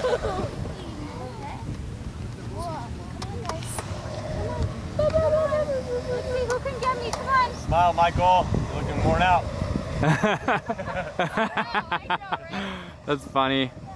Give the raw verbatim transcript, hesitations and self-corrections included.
Who can get me? Come on. Smile, Michael. You're looking worn out. That's funny.